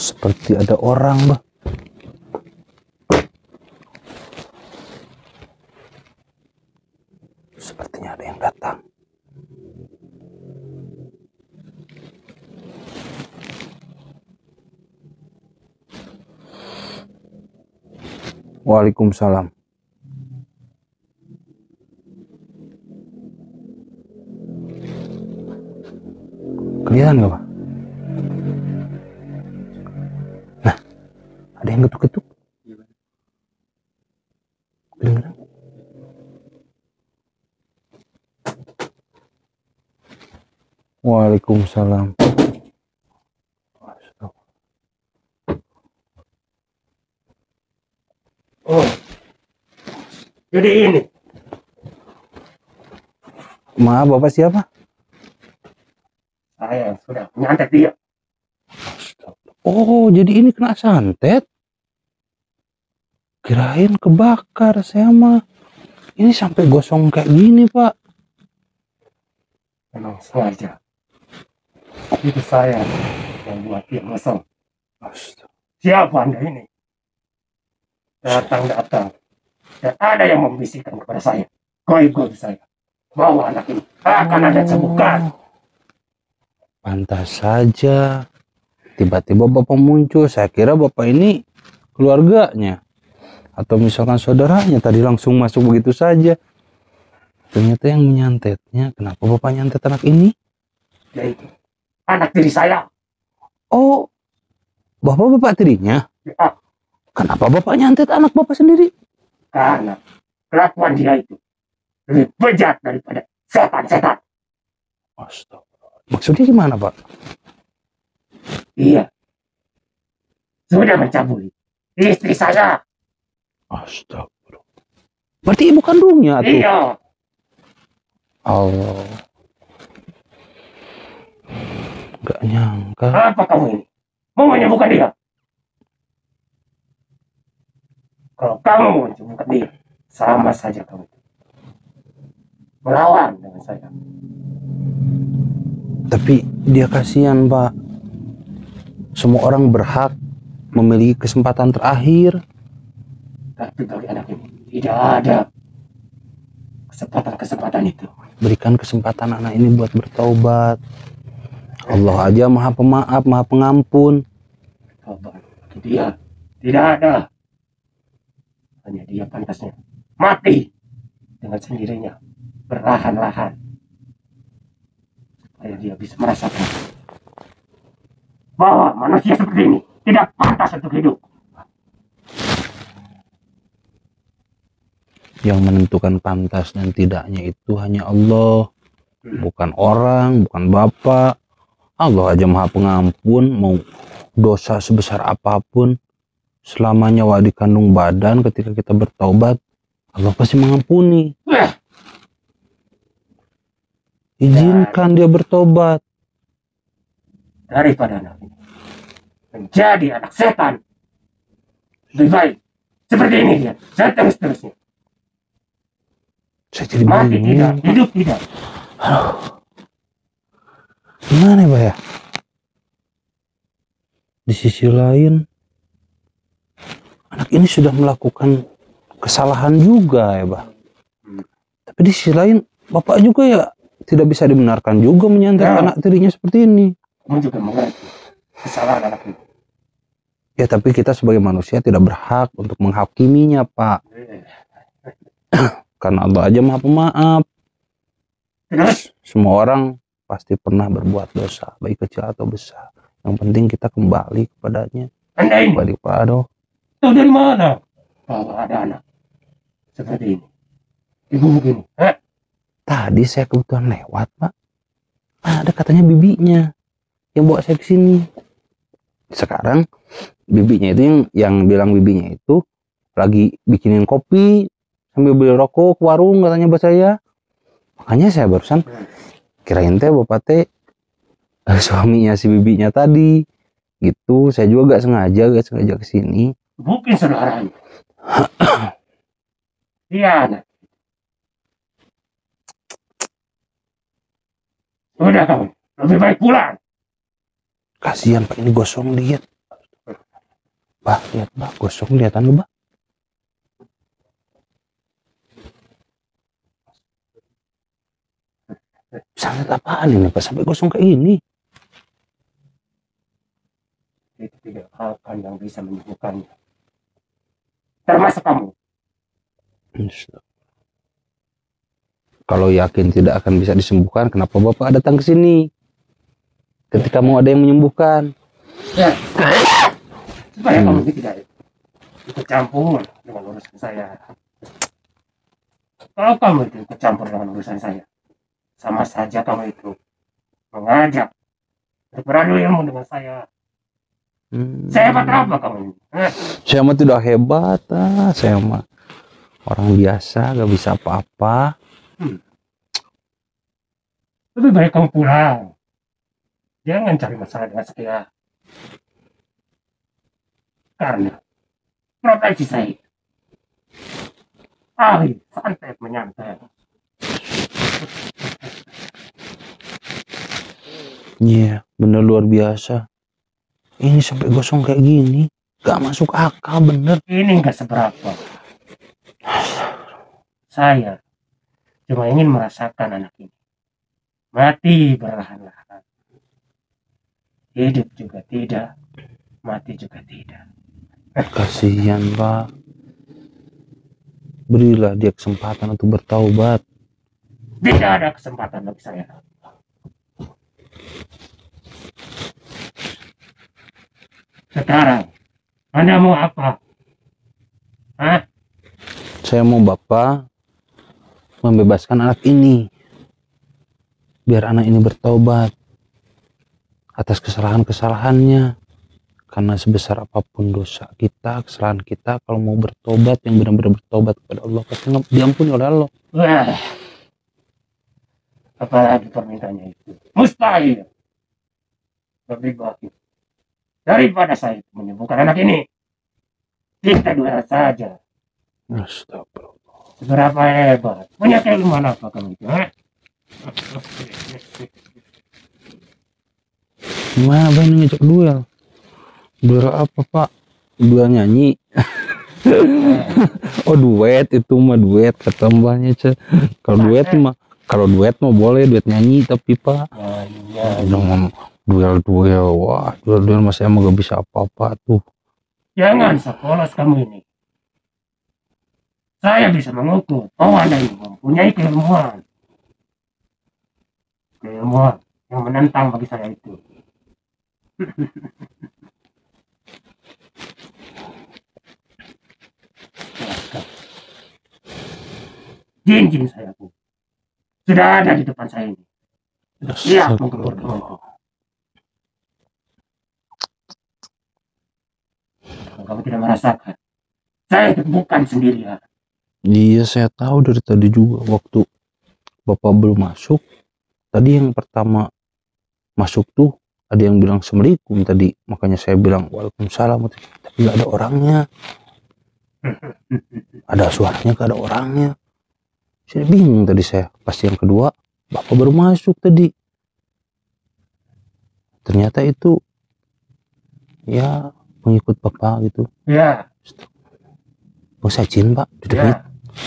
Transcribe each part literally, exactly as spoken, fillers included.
Seperti ada orang, bah. Sepertinya ada yang datang. Waalaikumsalam. Kelihatan nggak, Pak? Nah, ada yang ketuk-ketuk. Kedengeran? Waalaikumsalam. Oh, jadi ini. Maaf, Bapak siapa? Saya sudah nyantet dia. Oh, jadi ini kena santet. Kirain kebakar, saya mah. Ini sampai gosong kayak gini, Pak. Memang sengaja. Itu saya yang buat dia gosong. Siapa Anda ini? Datang-datang. Dan ada yang membisikkan kepada saya. Goib-goib saya. Bahwa anak ini akan ada sembuhkan. Pantas saja. Tiba-tiba Bapak muncul. Saya kira Bapak ini keluarganya. Atau misalkan saudaranya. Tadi langsung masuk begitu saja. Ternyata yang menyantetnya. Kenapa Bapak nyantet anak ini? Yaitu anak tiri saya. Oh, Bapak-bapak tirinya? Ya. Kenapa Bapak nyantet anak Bapak sendiri? Karena kelakuan dia itu lebih bejat daripada setan-setan. Astaga. Maksudnya gimana, Pak? Iya. Sudah mencabuli istri saya. Astaga. Berarti ibu kandungnya tuh? Iya. Allah. Gak nyangka. Apa kamu ini? Mau menyembuhkan dia? Kalau kamu mau menyembuhkan dia, sama saja kamu melawan dengan saya. Tapi dia kasihan, Pak. Semua orang berhak memiliki kesempatan terakhir. Tapi bagi anak ini tidak ada kesempatan-kesempatan itu. Berikan kesempatan anak ini buat bertaubat. Allah aja maha pemaaf, maha pengampun. Taubat bagi dia tidak ada. Hanya dia pantasnya mati dengan sendirinya, perlahan-lahan. Supaya dia bisa merasakan bahwa manusia seperti ini tidak pantas untuk hidup. Yang menentukan pantas dan tidaknya itu hanya Allah. Bukan orang, bukan Bapak. Allah aja maha pengampun. Mau dosa sebesar apapun, selama nyawa di kandung badan, ketika kita bertaubat, Allah pasti mengampuni. Izinkan dia bertobat. Daripada anak ini menjadi anak setan, lebih baik seperti ini dia, seterus-terusnya. Saya jadi Mati bingung. tidak, hidup tidak. Aduh. Gimana ya, Pak ya? Di sisi lain, anak ini sudah melakukan kesalahan juga ya, Pak. Hmm. Tapi di sisi lain, Bapak juga ya tidak bisa dibenarkan juga menyantet Ya. anak tirinya seperti ini. Kamu juga mengerti kesalahan anak ini. Ya, tapi kita sebagai manusia tidak berhak untuk menghakiminya, Pak. Karena Allah aja maha pemaaf. Terus? Semua orang pasti pernah berbuat dosa, baik kecil atau besar. Yang penting kita kembali kepadanya. Anda ini Kembali kepada Allah. tahu dari mana bahwa ada anak seperti ini? Ibu begini, eh? Tadi saya kebetulan lewat, Pak. Ada katanya bibinya yang bawa saya ke sini. Sekarang bibinya itu yang yang bilang bibinya itu lagi bikinin kopi sambil beli rokok ke warung katanya buat saya. Makanya saya barusan kirain teh Bapak teh eh, suaminya si bibinya tadi. Gitu, saya juga gak sengaja gak sengaja ke sini. Mungkin saudaranya. Iya, anak. Udah kamu, lebih baik pulang. Kasihan Pak, ini gosong dikit. Bah, lihat bah, gosong kelihatan lu bah. Sangat apaan ini pak sampai gosong kayak gini? Itu tidak akan yang bisa menyembuhkannya. Termasuk kamu. Kalau yakin tidak akan bisa disembuhkan, kenapa bapak datang ke sini? Ketika mau ada yang menyembuhkan. Ya. Supaya Hmm. kamu tidak ikut campur dengan urusan saya. Kalau kamu itu ikut campur dengan urusan saya, sama saja kamu itu mengajak beradu ilmu dengan saya. Hmm. Saya hebat apa kamu ini? Eh? Saya mah tidak hebat, ah. Saya mah orang biasa, gak bisa apa-apa. Hmm. Lebih baik kamu pulang. Jangan cari masalah dengan saya. Karena profesi saya ahli santet menyantet. Iya, yeah, bener luar biasa. Ini sampai gosong kayak gini, gak masuk akal bener. Ini gak seberapa. Saya cuma ingin merasakan anak ini mati perlahan-lahan. Hidup juga tidak, mati juga tidak. Kasihan pak. Berilah dia kesempatan untuk bertaubat. Tidak ada kesempatan bagi saya. Sekarang Anda mau apa? Hah? Saya mau bapak membebaskan anak ini, biar anak ini bertaubat atas kesalahan-kesalahannya. Karena sebesar apapun dosa kita, kesalahan kita, kalau mau bertobat, yang benar-benar bertobat kepada Allah, pasti diampuni oleh Allah. Wah, apalagi permintaannya itu mustahil. Lebih baik daripada saya menyembuhkan anak ini, kita dua saja. Astagfirullah. Seberapa hebat, punya keilmuan apa kamu itu? Eh? Gimana abang ini ngejak duel? Duel apa pak? Duel nyanyi? Oh duet, itu mah duet kata mbaknya. Kalau duet mah, kalau duet mah boleh duet nyanyi, tapi pak dengan duel-duel, wah duel-duel mas emang gak bisa apa-apa tuh. Jangan sepolos kamu ini. Saya bisa mengukur bahwa Anda ini mempunyai keilmuan. Keilmuan yang menentang bagi saya itu. Jin-jin saya pun sudah ada di depan saya ini. Siap menggempur kamu itu. Kamu tidak merasakan. Saya itu bukan sendirian. Iya saya tahu dari tadi juga, waktu bapak belum masuk. Tadi yang pertama masuk tuh ada yang bilang assalamualaikum tadi, makanya saya bilang waalaikumsalam, tapi gak ada orangnya. Ada suaranya gak ada orangnya. Saya bingung tadi saya. Pas yang kedua bapak baru masuk tadi, ternyata itu ya pengikut bapak gitu. Ya. Bang Sajin pak, duduk Ya.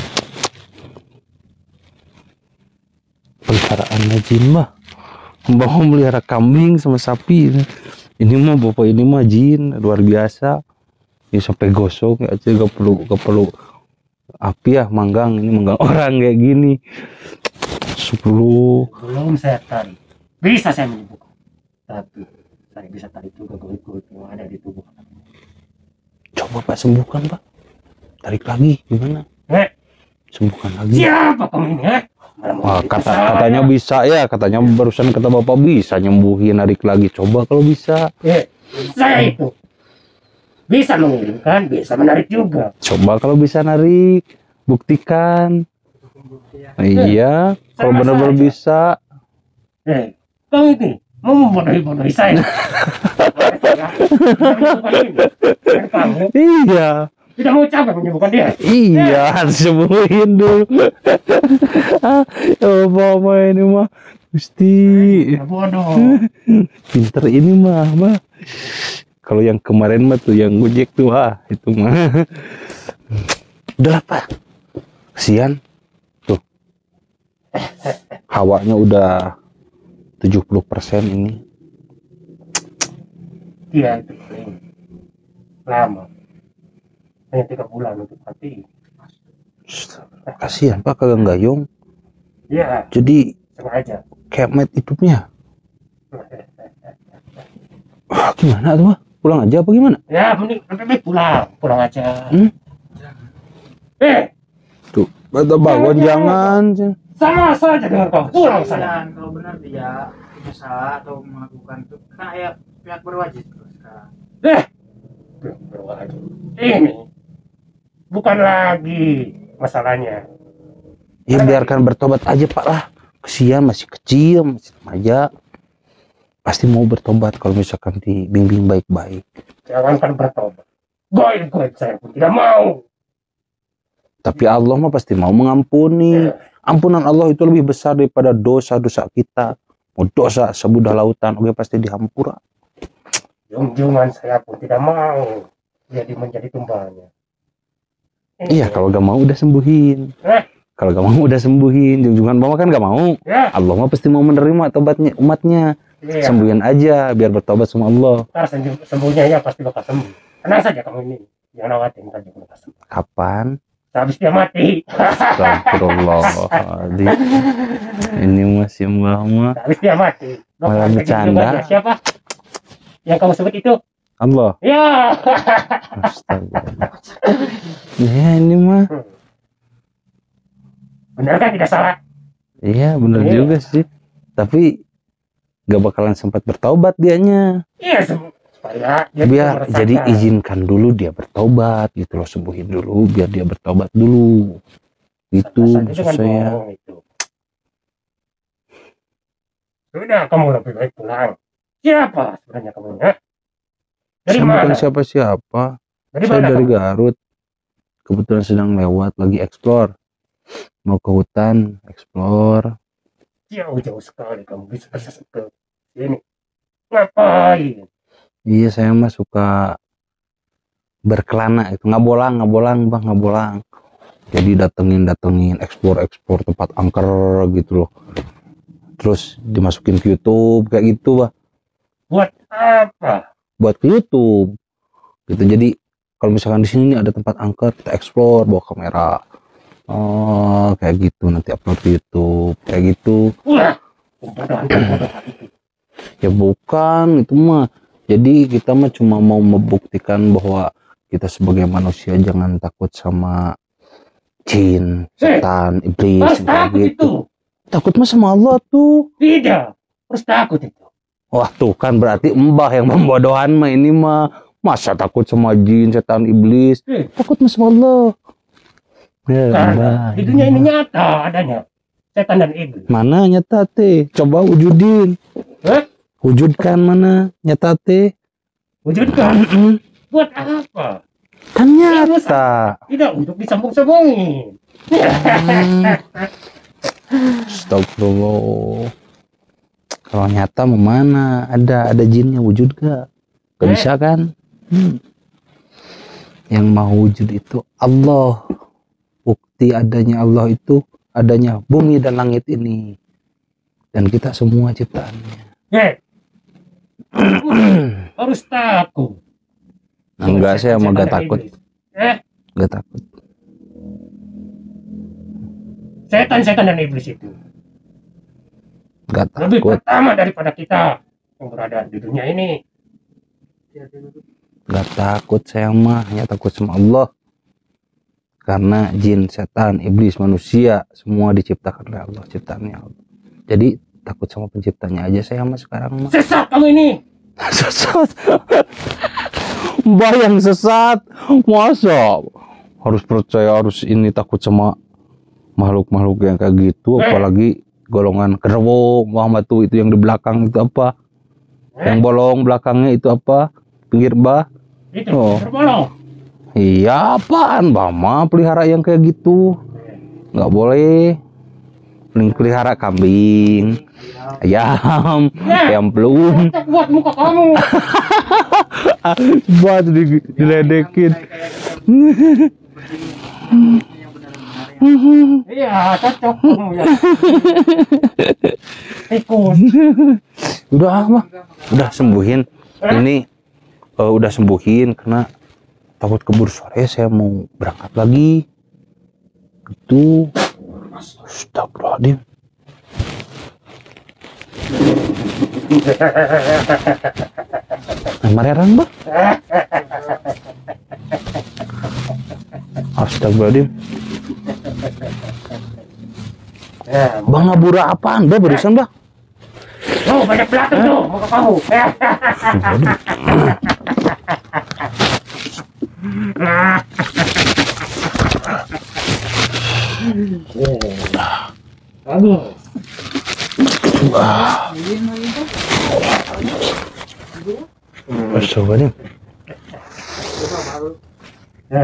Peliharaan jin mah, mbak mau melihara kambing sama sapi. Ini mah bapak ini mah jin luar biasa. Ini sampai gosong ya, aja gak perlu gak perlu api ya, manggang ini manggang orang kayak gini. Sepuluh. Belum saya tarik, bisa saya menyembuhkan. Tapi saya bisa tarik juga kulit-kulit yang ada di tubuh. Coba pak sembuhkan pak. Tarik lagi gimana? Eh, Sembuhkan lagi. siapa kamu ini? Eh? Wah, kata katanya bisa ya, katanya barusan kata bapak bisa nyembuhin, narik lagi. Coba kalau bisa. Eh, saya itu bisa mengirimkan, bisa menarik juga. Coba kalau bisa narik, buktikan. Iya, kalau sama benar-benar saja. bisa. Eh, kamu ini mau membodohi-bodohi saya. Saya bisa menyembuhkan ini. Dan kamu Iya, tidak mau capek menyembuhkan dia. iya harus sembuhin dulu. Ah, ya mama ini mah Gusti, Ya, bodoh. pinter ini mah, mah. Kalau yang kemarin mah tuh yang Gojek tuh, ah itu mah. Udah lah Pak, kesian tuh, hawanya udah tujuh puluh persen ini. Dia itu paling lama, hanya tiga bulan untuk mati. Kasihan Pak, kagak gayung. Iya, Jadi sengaja. kemet hidupnya. Ah, gimana tuh Pak? Pulang aja apa gimana? Ya, mending mending pulang, pulang aja. Hmm? Eh, Tuh, kata bangun jangan. sama saja dengan kau pulang sana. Kasihan, kalau benar dia punya salah atau melakukan itu kan ayah pihak berwajib terus sekarang. Eh, berwajib. Ini bukan lagi masalahnya. Ya biarkan bertobat aja Pak lah. Kesian masih kecil, masih remaja. Pasti mau bertobat kalau misalkan dibimbing baik-baik. Jangankan bertobat, goib-goib saya pun tidak mau. Tapi Allah mah pasti mau mengampuni. Ampunan Allah itu lebih besar daripada dosa-dosa kita. Mau dosa sebudah lautan, oke pasti dihampura. Junjungan saya pun tidak mau jadi menjadi tumbalnya. Iya, kalau gak mau udah sembuhin. Eh? Kalau gak mau udah sembuhin. Junjungan Mama kan gak mau. Ya. Allah mah pasti mau menerima tobatnya umatnya. Iya. Sembuhin aja biar bertobat sama Allah. Ntar sembuh- sembuhnya ya pasti bakal sembuh. Tenang saja kamu ini, jangan khawatir, ntar juga bakal sembuh. Kapan? Habis dia mati. Astagfirullahaladzim. Ini masih mbah mah. Habis dia mati. Malah Bakal bercanda. junjungannya. Siapa? Yang kamu sebut itu? Allah. Ya. Astagfirullah. Ya ini mah. Benar kan, tidak salah? Iya bener Iya. juga sih. Tapi gak bakalan sempat bertobat dianya. Iya, sembuh. Supaya dia Biar bisa jadi merasakan. izinkan dulu dia bertobat gitu loh, sembuhin dulu biar dia bertobat dulu. Itu Saja maksud dengan saya. bohong itu. Sudah, kamu lebih baik pulang. Siapa sebenarnya kamu ya? Dari Saya mana? bukan siapa-siapa. Dari Saya mana dari kamu? Garut. Kebetulan sedang lewat lagi explore. Mau ke hutan, explore. Jauh-jauh sekali kamu bisa ke sini. Ngapain? Iya saya mah suka berkelana itu, ngabolang, ngabolang bang, ngabolang. Jadi datengin, datengin, explore, explore tempat angker gitu loh. Terus dimasukin ke YouTube kayak gitu bah. Buat apa? Buat ke YouTube gitu. Jadi kalau misalkan di sini nih ada tempat angker, kita explore bawa kamera. Oh kayak gitu, nanti upload ke YouTube kayak gitu. Wah, pembodohan-pembodohan itu. Ya bukan, itu mah. Jadi kita mah cuma mau membuktikan bahwa kita sebagai manusia jangan takut sama jin, setan, iblis, Harus kayak takut gitu. itu. Takut mah sama Allah tuh. Tidak. Harus takut itu. Wah tuh kan berarti mbah yang pembodohan mah ini mah. Masa takut sama jin, setan, iblis? Eh. Takut mah sama Allah. Ya, Karena mbah. di dunia ini nyata adanya setan dan iblis. Mana nyata teh? Coba wujudin. Hah? Wujudkan mana nyata teh? Wujudkan. Buat apa? Kan nyata. Tidak untuk disambung-sambungin. Hmm. Astagfirullah. Kalau nyata mau mana? Ada ada jinnya wujud gak? Gak Eh. bisa kan? Hmm. Yang mau wujud itu Allah. Bukti adanya Allah itu adanya bumi dan langit ini. Dan kita semua ciptaannya. Eh. Harus takut. Nah, enggak, saya mah Setan gak dan takut. iblis. Eh, Gak takut. setan-setan dan iblis itu Gak lebih takut. pertama daripada kita yang berada di dunia ini. Gak takut saya mah. Hanya takut sama Allah. Karena jin, setan, iblis, manusia semua diciptakan oleh Allah, ciptaannya Allah. Jadi takut sama penciptanya aja saya mah sekarang mah. Sesat kamu ini. Sesat. Mbah yang sesat. Masa harus percaya, harus ini takut sama makhluk-makhluk yang kayak gitu, Eh. apalagi golongan kerwo, Muhammad tuh itu yang di belakang itu apa? Yang bolong belakangnya itu apa? Pinggir Mbah? Itu Oh. berbolong. Iya apaan Mbah mah pelihara yang kayak gitu? Nggak boleh. Mending pelihara kambing, ayam, ayam pelung. Cocok buat muka kamu. Buat di, diledekin. Yang benar-benar ya. Iya, cocok kamu ya. Tikus. Udah mah, udah sembuhin. Ini eh, udah sembuhin karena takut keburu sore saya mau berangkat lagi. Itu astagfirullahaladzim. Nah, marerang bah. Astagfirullahaladzim. Ya, Bang ngabura apaan bah barusan bah? oh, banyak belatung tuh muka kamu. Bagus. Izin lagi tuh. Astagfirullahaladzim. Coba baru. Ya.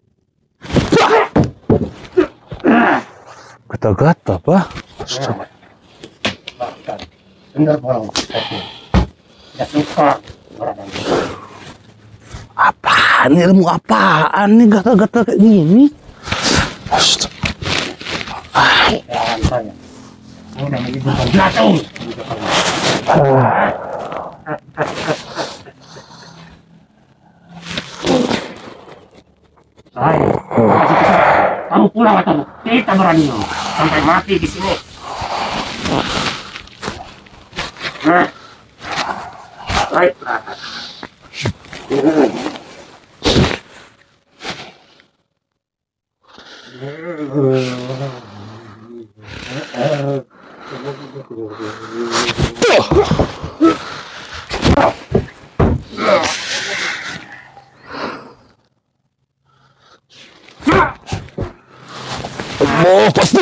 Gata-gata bah. Astagfirullah. Makan. Bener bolong. Tidak suka. Apaan nih, ilmu apaan nih gata-gata kayak gini? Astagfirullah. Jangan saya. Kamu udah mengizinkan belatung. Saya kasih kesempatan. Kamu pulang atau kita berani sampai mati di sini. Nah, baiklah. Oh, pasti.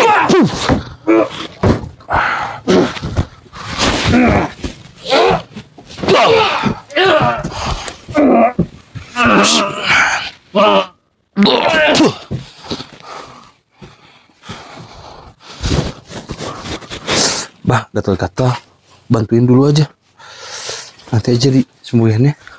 Bah, gatal-gatal. Bantuin dulu aja. Nanti aja disembuhinnya.